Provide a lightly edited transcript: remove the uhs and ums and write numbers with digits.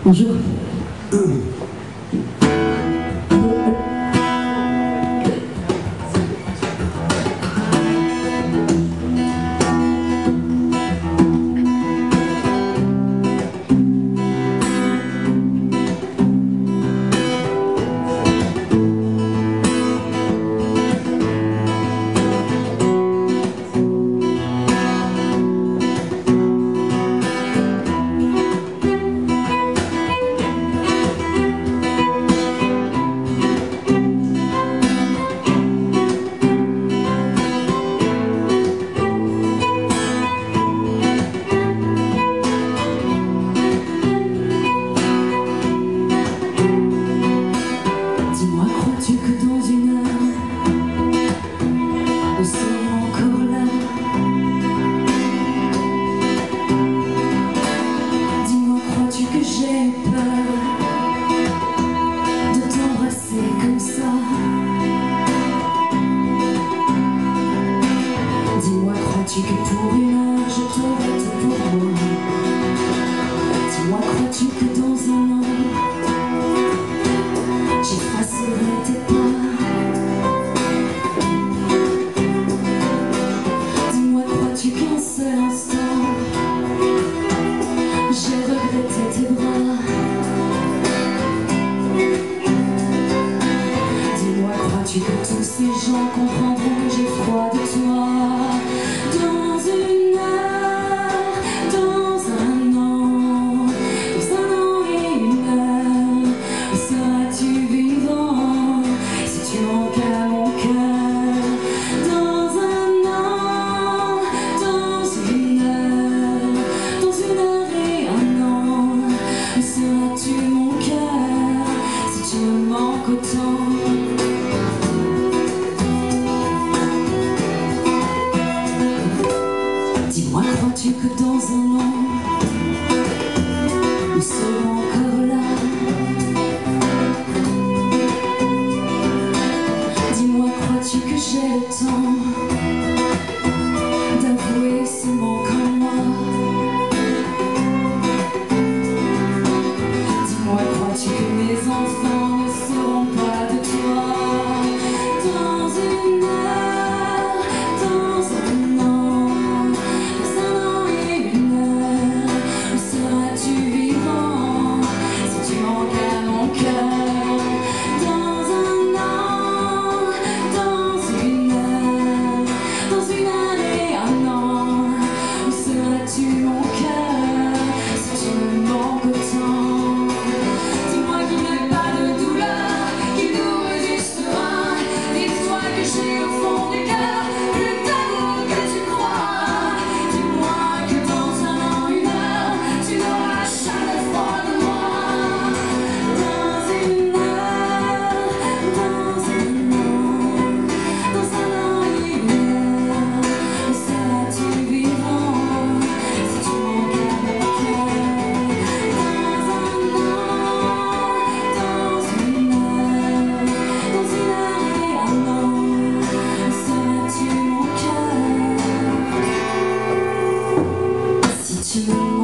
Bonjour. Dis-moi, crois-tu que dans une heure, nous serons encore là? Dis-moi, crois-tu que j'ai peur de t'embrasser comme ça? Dis-moi, crois-tu que pour une heure, je t'aurais tout pour moi? Dis-moi, crois-tu que dans un an, j'effacerai tes pas? Dis-moi, crois-tu qu'un seul instant j'ai regretté tes bras? Dis-moi, crois-tu que tous ces gens comprendront que j'ai froid de toi? Dans une heure, dans un an et une heure, où seras-tu vivant si tu manques à mon cœur? Dans un an, dans une heure et un an, où seras-tu mon cœur si tu me manques autant? Dis-moi, crois-tu que dans un an, nous serons encore là? Dis-moi, crois-tu que j'ai le temps d'avouer ce manque en moi? Dis-moi, crois-tu que mes enfants ne seront pas de toi? Dans une heure, dans un an et une heure, où seras-tu vivant si tu manques à mon cœur? Dans un an, dans une heure et un an, où seras-tu mon cœur si tu me manques autant? Dis-moi qu'il n'y a pas de douleur qui nous résistera. Dis-toi que j'ai au fond du cœur plus d'amour que tu crois. Dis-moi que dans un an, une heure, tu n'auras jamais froid de moi. Dans une heure, dans un an et une heure, où seras-tu vivant si tu manques à mon cœur? Dans un an, dans une heure et un an, où seras-tu mon cœur si tu me